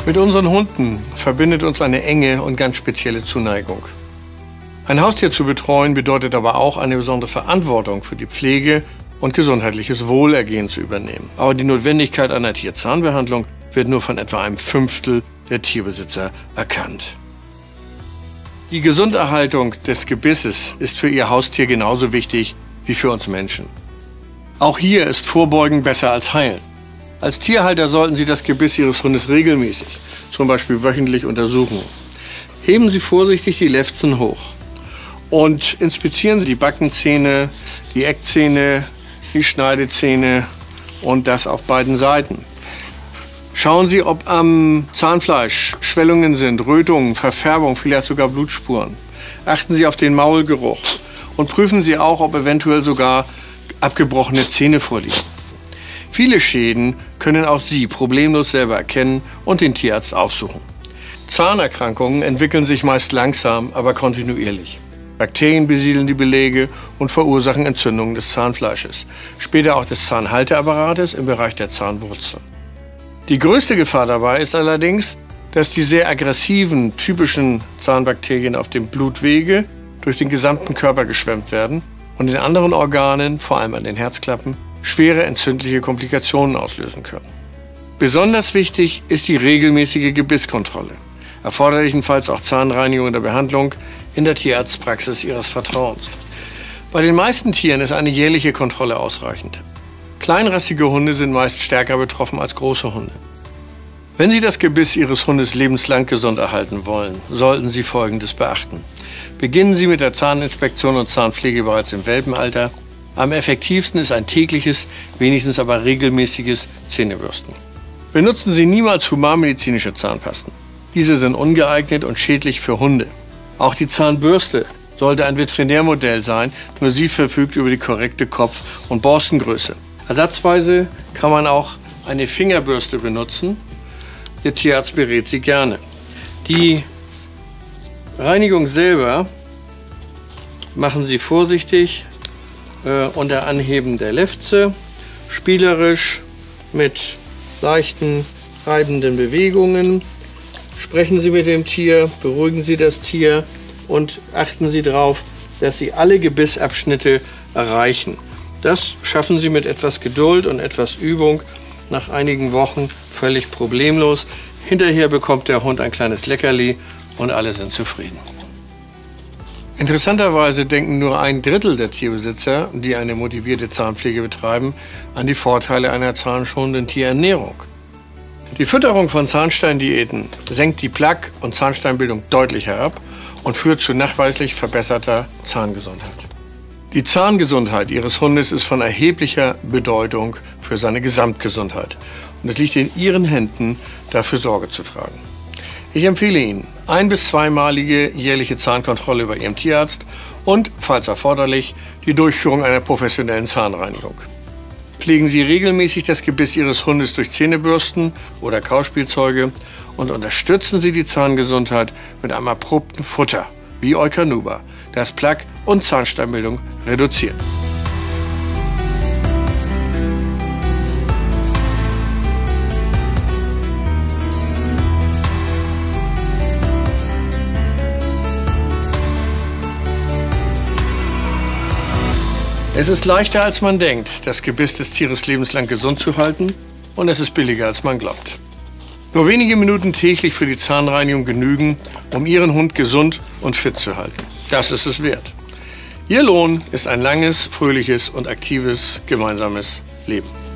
Mit unseren Hunden verbindet uns eine enge und ganz spezielle Zuneigung. Ein Haustier zu betreuen bedeutet aber auch eine besondere Verantwortung für die Pflege und gesundheitliches Wohlergehen zu übernehmen. Aber die Notwendigkeit einer Tierzahnbehandlung wird nur von etwa einem Fünftel der Tierbesitzer erkannt. Die Gesunderhaltung des Gebisses ist für Ihr Haustier genauso wichtig wie für uns Menschen. Auch hier ist Vorbeugen besser als Heilen. Als Tierhalter sollten Sie das Gebiss Ihres Hundes regelmäßig, zum Beispiel wöchentlich, untersuchen. Heben Sie vorsichtig die Lefzen hoch und inspizieren Sie die Backenzähne, die Eckzähne, die Schneidezähne und das auf beiden Seiten. Schauen Sie, ob am Zahnfleisch Schwellungen sind, Rötungen, Verfärbung, vielleicht sogar Blutspuren. Achten Sie auf den Maulgeruch und prüfen Sie auch, ob eventuell sogar abgebrochene Zähne vorliegen. Viele Schäden können auch Sie problemlos selber erkennen und den Tierarzt aufsuchen. Zahnerkrankungen entwickeln sich meist langsam, aber kontinuierlich. Bakterien besiedeln die Beläge und verursachen Entzündungen des Zahnfleisches, später auch des Zahnhalteapparates im Bereich der Zahnwurzel. Die größte Gefahr dabei ist allerdings, dass die sehr aggressiven, typischen Zahnbakterien auf dem Blutwege durch den gesamten Körper geschwemmt werden und in anderen Organen, vor allem an den Herzklappen, schwere entzündliche Komplikationen auslösen können. Besonders wichtig ist die regelmäßige Gebisskontrolle, erforderlichenfalls auch Zahnreinigung oder Behandlung in der Tierarztpraxis Ihres Vertrauens. Bei den meisten Tieren ist eine jährliche Kontrolle ausreichend. Kleinrassige Hunde sind meist stärker betroffen als große Hunde. Wenn Sie das Gebiss Ihres Hundes lebenslang gesund erhalten wollen, sollten Sie Folgendes beachten. Beginnen Sie mit der Zahninspektion und Zahnpflege bereits im Welpenalter. Am effektivsten ist ein tägliches, wenigstens aber regelmäßiges Zähnebürsten. Benutzen Sie niemals humanmedizinische Zahnpasten. Diese sind ungeeignet und schädlich für Hunde. Auch die Zahnbürste sollte ein Veterinärmodell sein, nur sie verfügt über die korrekte Kopf- und Borstengröße. Ersatzweise kann man auch eine Fingerbürste benutzen. Ihr Tierarzt berät Sie gerne. Die Reinigung selber machen Sie vorsichtig unter Anheben der Lefze, spielerisch mit leichten reibenden Bewegungen. Sprechen Sie mit dem Tier, beruhigen Sie das Tier und achten Sie darauf, dass Sie alle Gebissabschnitte erreichen. Das schaffen Sie mit etwas Geduld und etwas Übung nach einigen Wochen völlig problemlos. Hinterher bekommt der Hund ein kleines Leckerli und alle sind zufrieden. Interessanterweise denken nur 1/3 der Tierbesitzer, die eine motivierte Zahnpflege betreiben, an die Vorteile einer zahnschonenden Tierernährung. Die Fütterung von Zahnsteindiäten senkt die Plaque- und Zahnsteinbildung deutlich herab und führt zu nachweislich verbesserter Zahngesundheit. Die Zahngesundheit Ihres Hundes ist von erheblicher Bedeutung für seine Gesamtgesundheit und es liegt in Ihren Händen, dafür Sorge zu tragen. Ich empfehle Ihnen 1- bis 2-malige jährliche Zahnkontrolle bei Ihrem Tierarzt und, falls erforderlich, die Durchführung einer professionellen Zahnreinigung. Pflegen Sie regelmäßig das Gebiss Ihres Hundes durch Zähnebürsten oder Kauspielzeuge und unterstützen Sie die Zahngesundheit mit einem erprobten Futter wie Eukanuba, das Plaque- und Zahnsteinbildung reduziert. Es ist leichter, als man denkt, das Gebiss des Tieres lebenslang gesund zu halten, und es ist billiger, als man glaubt. Nur wenige Minuten täglich für die Zahnreinigung genügen, um Ihren Hund gesund und fit zu halten. Das ist es wert. Ihr Lohn ist ein langes, fröhliches und aktives gemeinsames Leben.